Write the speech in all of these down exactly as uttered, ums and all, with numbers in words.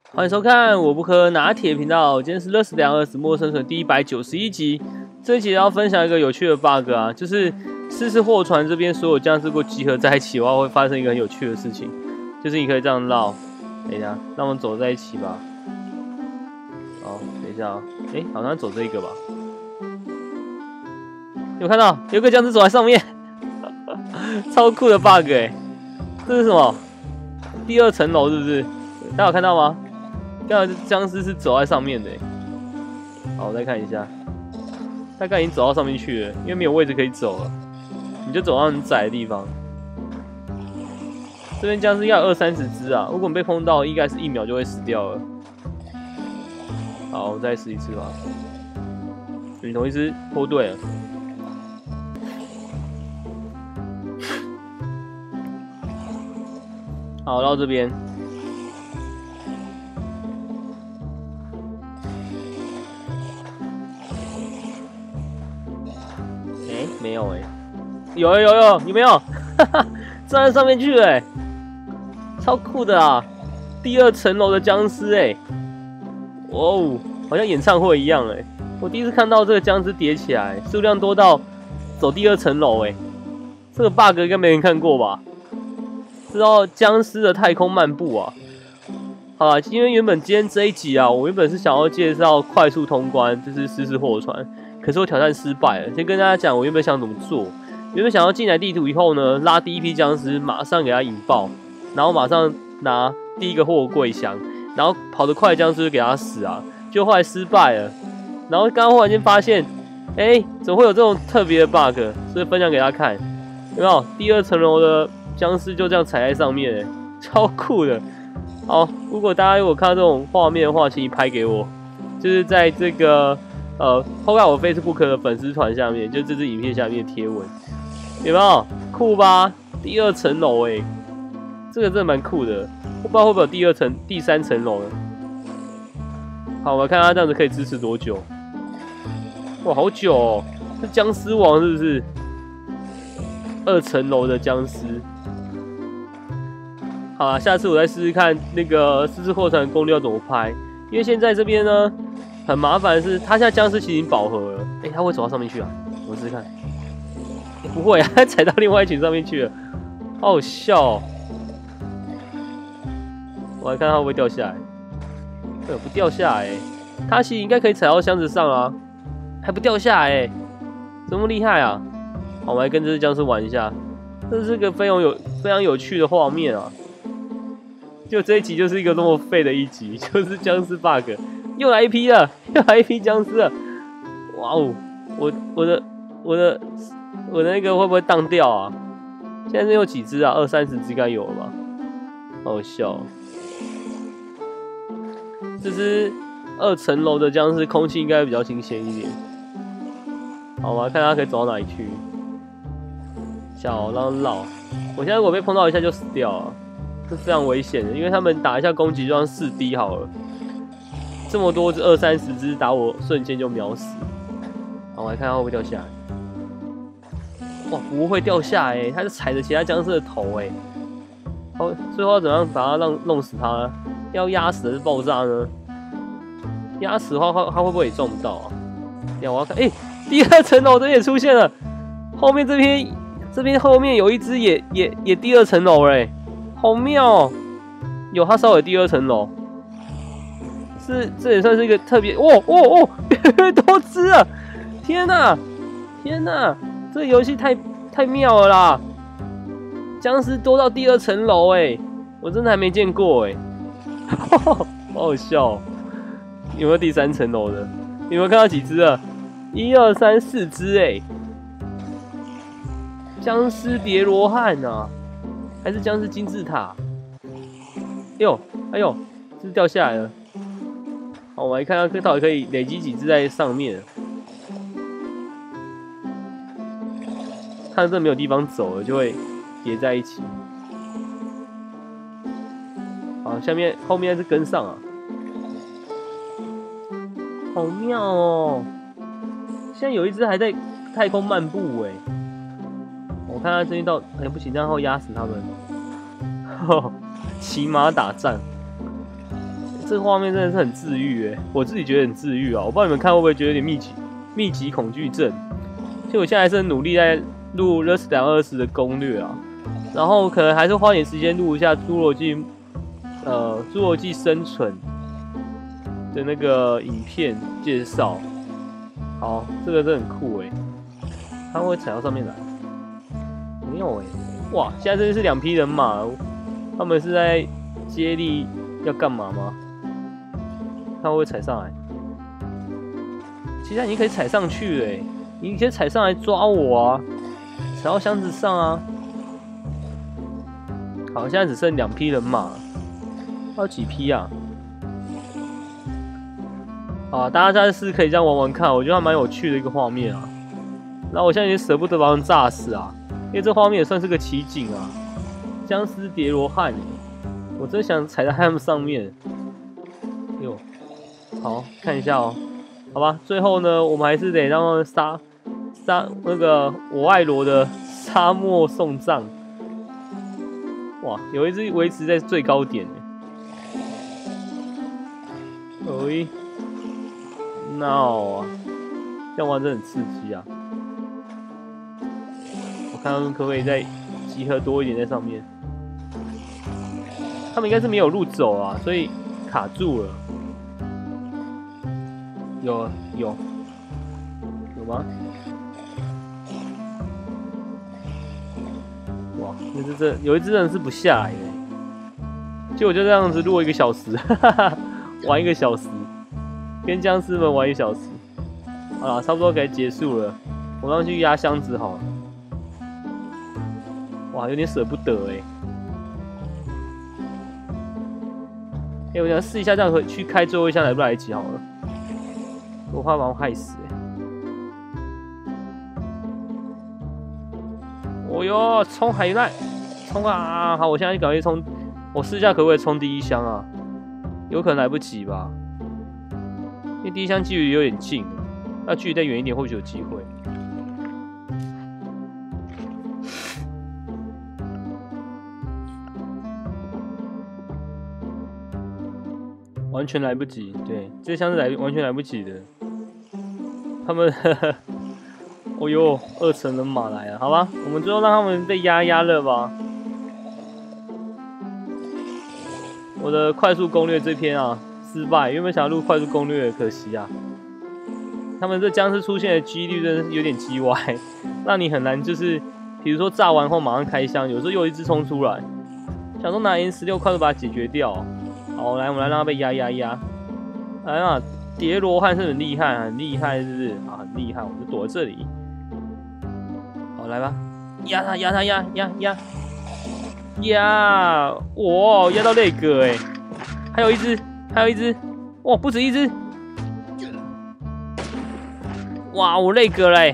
欢迎收看我不喝拿铁频道，今天是乐死两二死陌生存第一百九十一集。这一集要分享一个有趣的 bug 啊，就是失事货船这边所有僵尸如果集合在一起的话，会发生一个很有趣的事情，就是你可以这样绕。等一下，让我们走在一起吧。好，等一下啊，哎、欸，好像走这一个吧。有看到有个僵尸走在上面，超酷的 bug 哎、欸！这是什么？第二层楼是不是？大家有看到吗？刚才僵尸是走在上面的、欸。好，我再看一下，大概已经走到上面去了，因为没有位置可以走了，你就走到很窄的地方。这边僵尸要有二三十只啊，如果你被碰到，应该是一秒就会死掉了。好，我再试一次吧。女同一只脱队了。好，到这边。哎、欸，没有哎、欸，有有有有没有？哈哈，站在上面去哎、欸，超酷的啊！第二层楼的僵尸哎、欸，哇哦，好像演唱会一样哎、欸！我第一次看到这个僵尸叠起来，数量多到走第二层楼哎，这个 bug 应该没人看过吧？知道僵尸的太空漫步啊！好啦，因为原本今天这一集啊，我原本是想要介绍快速通关，就是失事货船，可是我挑战失败了。先跟大家讲，我原本想怎么做。原本想要进来地图以后呢，拉第一批僵尸，马上给它引爆，然后马上拿第一个货柜箱，然后跑得快的僵尸就给它死啊。就后来失败了，然后刚刚忽然间发现，哎、欸，怎么会有这种特别的 bug？ 所以分享给大家看，有没有？第二层楼的僵尸就这样踩在上面、欸，超酷的。好，如果大家如果看到这种画面的话，请你拍给我，就是在这个呃，后看我 Facebook 的粉丝团下面，就这支影片下面的贴文，有没有酷吧？第二层楼哎，这个真的蛮酷的，我不知道会不会有第二层、第三层楼呢？好，我们看他这样子可以支持多久？哇，好久哦！是僵尸王是不是？二层楼的僵尸。好啦，下次我再试试看那个失事货船攻略要怎么拍，因为现在这边呢很麻烦的是，他现在僵尸其实已经饱和了，哎、欸，他会走到上面去啊？我试试看，欸、不会啊，他踩到另外一群上面去了，好好笑哦！我来看他会不会掉下来，哎、欸，不掉下来、欸，他其实应该可以踩到箱子上啊，还不掉下来、欸，这么厉害啊！好，我们来跟这只僵尸玩一下，这是个非常有非常有趣的画面啊！就这一集就是一个那么废的一集，就是僵尸 bug， 又来一批了，又来一批僵尸了，哇哦！我我的我的我的那个会不会当掉啊？现在是有几只啊？二三十只应该有了吧？好好笑哦！这只二层楼的僵尸空气应该比较新鲜一点。好，我来看它可以走到哪里去。小让绕，我现在如果被碰到一下就死掉了。是非常危险的，因为他们打一下攻击就像四 D 好了，这么多只二三十只打我，瞬间就秒死。好，我来看它会不会掉下来。哇，不会掉下来、欸，它是踩着其他僵尸的头哎、欸。好，最后要怎样把它让弄死它呢？要压死还是爆炸呢？压死的话，它它会不会也撞不到啊？呀，我要看，哎、欸，第二层楼这也出现了，后面这边这边后面有一只也也也第二层楼哎。好妙哦！有它稍微第二层楼，是这也算是一个特别哦哦哦，越来越多只了！天哪，天哪，这个游戏太太妙了啦！僵尸多到第二层楼哎，我真的还没见过哎，好好笑哦！有没有第三层楼的？有没有看到几只了？一二三四只哎，僵尸叠罗汉啊！还是僵尸金字塔？哎呦，哎呦，这是掉下来了。好，我来看看到底可以累积几只在上面。看这没有地方走了，就会叠在一起。好，下面后面是跟上啊，好妙哦！现在有一只还在太空漫步哎。我看他这一道，哎、欸、不行，这样会压死他们。骑马打仗， 这个画面真的是很治愈哎，我自己觉得很治愈啊。我不知道你们看会不会觉得有点密集密集恐惧症。其实我现在还是很努力在录《Rust 两二十》的攻略啊，然后可能还是花点时间录一下《侏罗纪》呃《侏罗纪生存》的那个影片介绍。好，这个真的很酷哎，它会踩到上面来？没有哎，哇！现在真的是两批人马，他们是在接力要干嘛吗？他会不会踩上来？其实你可以踩上去哎，你可以踩上来抓我啊，踩到箱子上啊。好，现在只剩两批人马，还有几批啊？啊，大家暂时可以这样玩玩看，我觉得还蛮有趣的一个画面啊。然后我现在有点舍不得把他们炸死啊，因为这画面也算是个奇景啊。僵尸叠罗汉，我真想踩在他们上面。哟，好看一下哦。好吧，最后呢，我们还是得让他们杀杀那个我爱罗的沙漠送葬。哇，有一只维持在最高点哎，闹啊，这样玩真的很刺激啊！我看他们可不可以再集合多一点在上面。他们应该是没有路走啊，所以卡住了。有有有吗？哇，那只这有一只真的是不下来的，结果就这样子录一个小时，哈哈哈，玩一个小时，跟僵尸们玩一小时。好了，差不多可以结束了，我上去压箱子好了。哇，有点舍不得哎、欸。哎、欸，我想试一下这样回去开最后一箱来不来得及好了。我怕把我害死哎、欸！哦哟，冲海难，冲啊！好，我现在就赶快冲，我试一下可不可以冲第一箱啊？有可能来不及吧，因为第一箱距离有点近，要距离再远一点或许有机会。完全来不及，对，这箱是来完全来不及的。他们，呵呵，哦呦，二层人马来了，好吧，我们最后让他们被压压了吧。我的快速攻略这篇啊，失败，原本想要录快速攻略，可惜啊。他们这僵尸出现的几率真的是有点鸡歪，让你很难就是，比如说炸完后马上开箱，有时候又一只冲出来，想说拿 N 十六快速把它解决掉。好，来，我们来让他被压压压。来嘛，叠罗汉是很厉害，很厉害，是不是？啊，很厉害，我们就躲在这里。好，来吧，压他，压他，压压压压！哇，压到那个哎，还有一只，还有一只，哇，不止一只！哇，我那个嘞！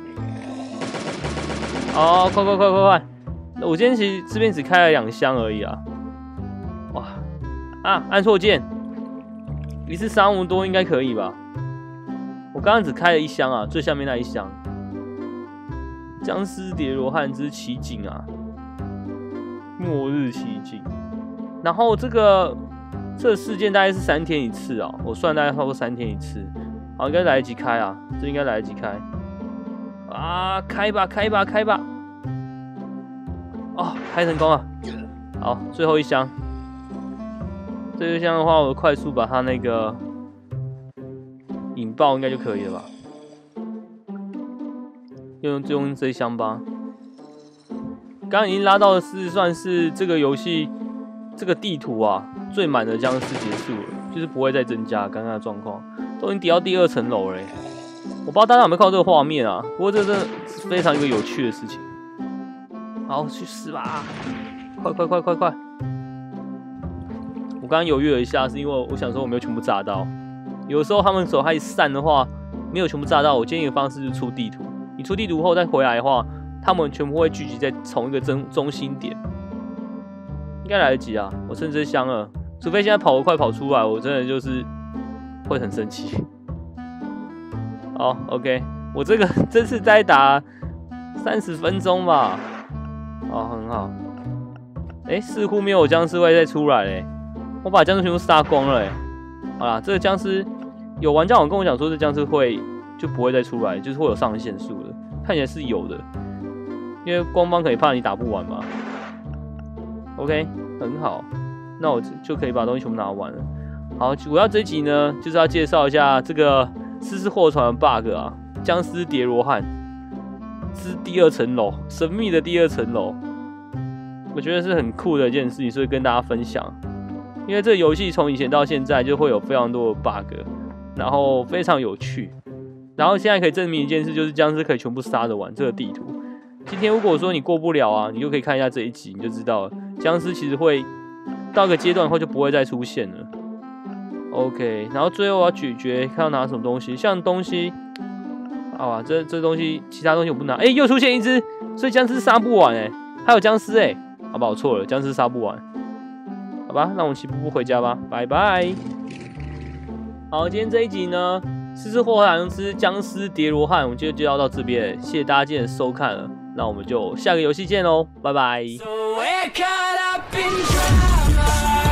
哦，快快快快快！我今天其实这边只开了两箱而已啊。哇！啊，按错键，一次杀那么多应该可以吧？我刚刚只开了一箱啊，最下面那一箱。僵尸叠罗汉之奇景啊，末日奇景。然后这个这个事件大概是三天一次啊，我算大概差不多三天一次。好，应该来得及开啊，这应该来得及开。啊，开吧，开吧，开吧！哦，开成功了。好，最后一箱。这一箱的话，我快速把它那个引爆应该就可以了吧？用就用这一箱吧。刚刚已经拉到的是算是这个游戏这个地图啊最满的僵尸结束了，就是不会再增加刚刚的状况，都已经叠到第二层楼了。我不知道大家有没有看到这个画面啊？不过这真的是非常一个有趣的事情。好，去死吧！快快快快快！我刚刚犹豫了一下，是因为我想说我没有全部炸到。有时候他们手开始散的话，没有全部炸到，我建议的方式是出地图。你出地图后再回来的话，他们全部会聚集在同一个中中心点，应该来得及啊！我剩这箱了，除非现在跑得快跑出来，我真的就是会很生气。好 ，OK， 我这个这次再打三十分钟吧。哦，很好。哎，似乎没有僵尸会再出来嘞。我把僵尸全部杀光了，哎， 好啦，这个僵尸有玩家网跟我讲说，这僵尸会就不会再出来，就是会有上限数的，看起来是有的，因为官方可以怕你打不完嘛。OK， 很好，那我就可以把东西全部拿完了。好，主要这一集呢，就是要介绍一下这个失事货船的 bug 啊，僵尸叠罗汉之第二层楼，神秘的第二层楼，我觉得是很酷的一件事情，所以跟大家分享。因为这个游戏从以前到现在就会有非常多的 bug， 然后非常有趣，然后现在可以证明一件事，就是僵尸可以全部杀得完这个地图。今天如果说你过不了啊，你就可以看一下这一集，你就知道了僵尸其实会到一个阶段后就不会再出现了。OK， 然后最后我要咀嚼，看要拿什么东西，像东西，啊，这这东西，其他东西我不拿。哎、欸，又出现一只，所以僵尸杀不完哎、欸，还有僵尸哎、欸，好吧，我错了，僵尸杀不完。好吧，那我们齐步步回家吧，拜拜。好，今天这一集呢，失事货船之僵尸叠罗汉，我们就介绍到这边，谢谢大家今天的收看了，那我们就下个游戏见喽，拜拜。So